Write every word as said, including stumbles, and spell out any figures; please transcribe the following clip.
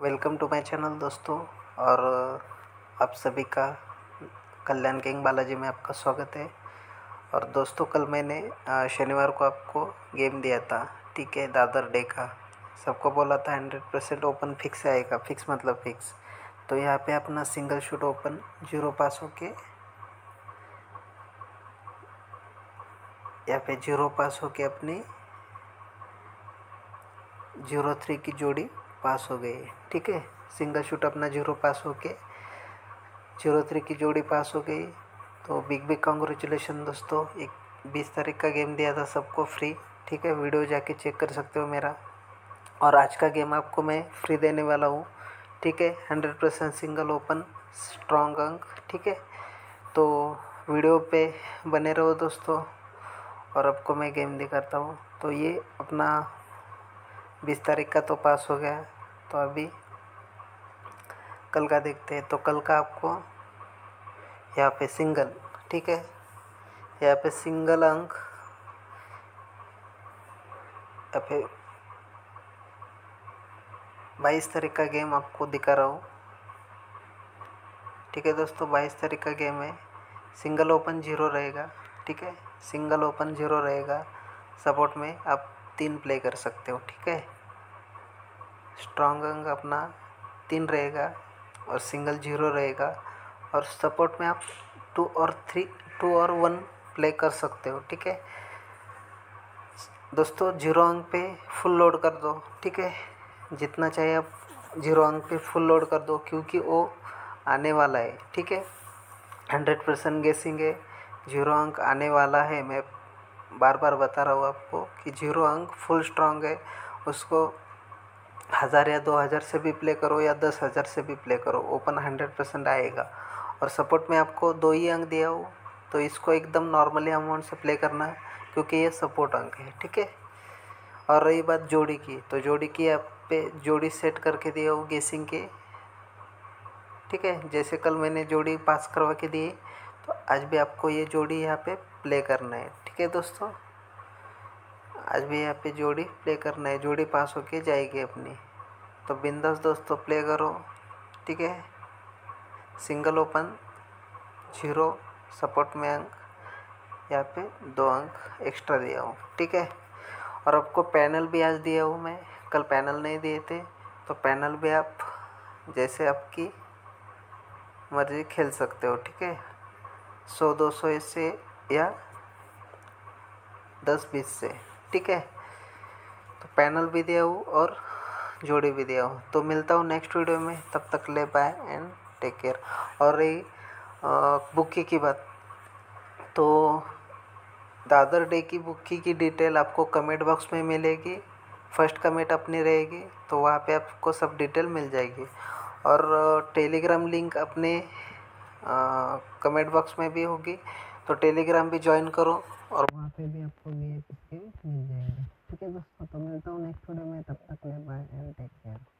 Welcome to my channel दोस्तों। और आप सभी का कल्याण किंग बालाजी में आपका स्वागत है। और दोस्तों, कल मैंने अ, शनिवार को आपको गेम दिया था, ठीक है, दादर डे का। सबको बोला था हंड्रेड परसेंट ओपन फिक्स आएगा, फिक्स मतलब फिक्स। तो यहाँ पे अपना single shoot open zero pass होके यहाँ पे जीरो पास होके अपनी जीरो थ्री की जोड़ी पास हो गई, ठीक है। सिंगल शूट अपना जीरो पास होके जीरो थ्री की जोड़ी पास हो गई। तो बिग बिग कॉन्ग्रेचुलेशन दोस्तों। एक बीस तारीख का गेम दिया था सबको फ्री, ठीक है। वीडियो जाके चेक कर सकते हो मेरा। और आज का गेम आपको मैं फ्री देने वाला हूँ, ठीक है। Hundred percent single open strong अंक, ठीक है। तो वीडियो पे बने रहो दोस्तों। और आपको मैं गेम दिखाता हूँ। तो ये अपना बीस तारीख का तो पास हो गया। तो अभी कल का देखते हैं। तो कल का आपको यहाँ पे सिंगल, ठीक है, यहाँ पे सिंगल अंक, यहाँ पे बाईस तारीख का गेम आपको दिखा रहा हूँ, ठीक है दोस्तों। बाईस तारीख का गेम है, सिंगल ओपन जीरो रहेगा, ठीक है। सिंगल ओपन जीरो रहेगा। सपोर्ट में आप तीन प्ले कर सकते हो, ठीक है। स्ट्रॉन्ग अंक अपना तीन रहेगा और सिंगल जीरो रहेगा। और सपोर्ट में आप टू और थ्री टू और वन प्ले कर सकते हो, ठीक है दोस्तों। जीरो अंक पे फुल लोड कर दो, ठीक है। जितना चाहिए आप जीरो अंक पे फुल लोड कर दो, क्योंकि वो आने वाला है, ठीक है। हंड्रेड परसेंट गेसिंग है, जीरो अंक आने वाला है। मैं बार बार बता रहा हूँ आपको कि जीरो अंक फुल स्ट्रांग है। उसको हज़ार या दो हज़ार से भी प्ले करो या दस हज़ार से भी प्ले करो, ओपन हंड्रेड परसेंट आएगा। और सपोर्ट में आपको दो ही अंक दिया हो, तो इसको एकदम नॉर्मली अमाउंट से प्ले करना है, क्योंकि ये सपोर्ट अंक है, ठीक है। और रही बात जोड़ी की, तो जोड़ी की आप पे जोड़ी सेट करके दिया हो गेसिंग के, ठीक है। जैसे कल मैंने जोड़ी पास करवा के दी, तो आज भी आपको ये जोड़ी यहाँ पे प्ले करना है, ठीक है दोस्तों। आज भी यहाँ पे जोड़ी प्ले करना है, जोड़ी पास होके जाएगी अपनी। तो बिंदास दोस्तों प्ले करो, ठीक है। सिंगल ओपन जीरो, सपोर्ट में अंक, यहाँ पे दो अंक एक्स्ट्रा दिया हूँ, ठीक है। और आपको पैनल भी आज दिया हूँ मैं, कल पैनल नहीं दिए थे। तो पैनल भी आप जैसे आपकी मर्जी खेल सकते हो, ठीक है। सौ दो सौ से या दस बीस से, ठीक है। तो पैनल भी दिया हूँ और जोड़ी भी दिया हूँ। तो मिलता हूँ नेक्स्ट वीडियो में, तब तक ले बाय एंड टेक केयर। और रही बुक्की की बात, तो दादर डे की बुक्की की डिटेल आपको कमेंट बॉक्स में मिलेगी। फर्स्ट कमेंट अपनी रहेगी, तो वहाँ पे आपको सब डिटेल मिल जाएगी। और टेलीग्राम लिंक अपने कमेंट बॉक्स में भी होगी, तो टेलीग्राम भी ज्वाइन करो और वहाँ पे भी आपको वी आई पी मिल जाएंगे, ठीक है दोस्तों। तो मिलता हूँ नेक्स्ट वीडियो में, तब तक ले बाय एंड टेक केयर।